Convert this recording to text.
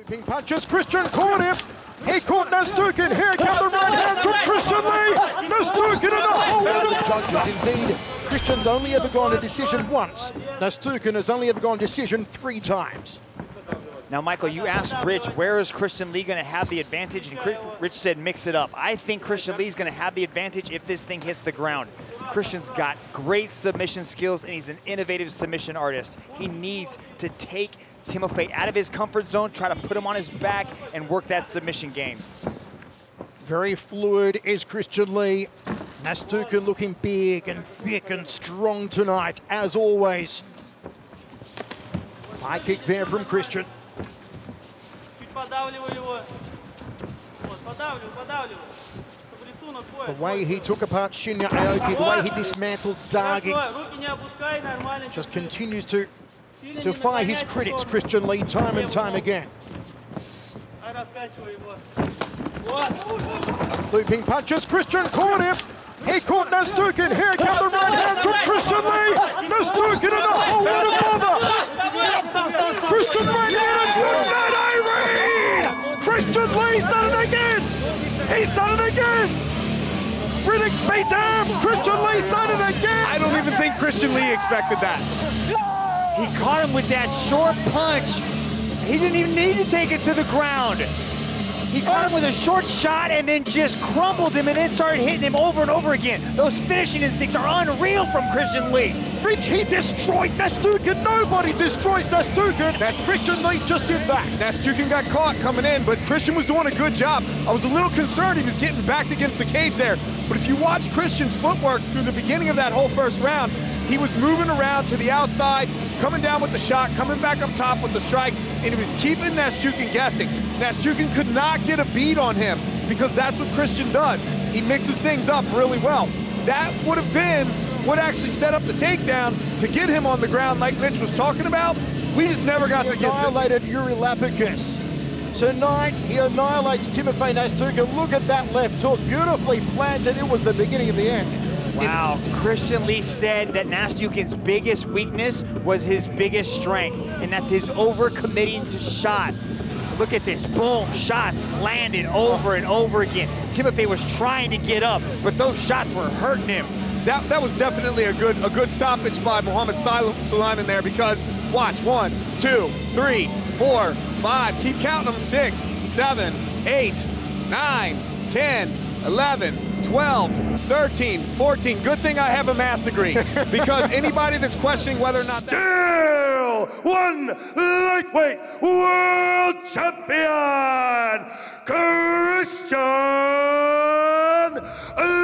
Looping punches, Christian caught him. He caught Nastyukhin. Here come the right hands from Christian Lee. Nastyukhin and a whole lot of judges. Indeed, Christian's only ever gone to decision once. Nastyukhin has only ever gone to decision 3 times. Now, Michael, you asked Rich, where is Christian Lee going to have the advantage? And Rich said, mix it up. I think Christian Lee's going to have the advantage if this thing hits the ground. Christian's got great submission skills, and he's an innovative submission artist. He needs to take Timofey out of his comfort zone, try to put him on his back, and work that submission game. Very fluid is Christian Lee. Nastyukhin looking big and thick and strong tonight, as always. High kick there from Christian. The way he took apart Shinya Aoki, the way he dismantled Dagi, just continues to defy his critics, Christian Lee, time and time again. Looping punches, Christian caught him. He caught Nastyukhin. Here come the right hands from Christian Lee. Nastyukhin and a whole lot of bother. Christian Lee, it's good night, Irene! Christian Lee's done it again. He's done it again. Critics be damned. Christian Lee's done it again. I don't even think Christian Lee expected that. He caught him with that short punch. He didn't even need to take it to the ground. He caught him with a short shot and then just crumbled him and then started hitting him over and over again. Those finishing instincts are unreal from Christian Lee. Rich, he destroyed Nastyukhin. Nobody destroys Nastyukhin. Christian Lee just did that. Nastyukhin got caught coming in, but Christian was doing a good job. I was a little concerned he was getting backed against the cage there. But if you watch Christian's footwork through the beginning of that whole first round, he was moving around to the outside, coming down with the shot, coming back up top with the strikes, and he was keeping Nastyukhin guessing. Nastyukhin could not get a beat on him because that's what Christian does. He mixes things up really well. That would have been what actually set up the takedown to get him on the ground like Mitch was talking about. We just never got to get annihilated Yuri Lapicus. Tonight, he annihilates Timofey Nastyukhin. Look at that left hook, beautifully planted. It was the beginning of the end. Wow, Christian Lee said that Nastyukhin's biggest weakness was his biggest strength, and that's his overcommitting to shots. Look at this, boom, shots landed over and over again. Timofey was trying to get up, but those shots were hurting him. That was definitely a good stoppage by Muhammad Sulaiman there, because watch, 1, 2, 3, 4, 5, keep counting them, 6, 7, 8, 9, 10, 11, 12, 13, 14. Good thing I have a math degree, because anybody that's questioning whether or not still one lightweight world champion, Christian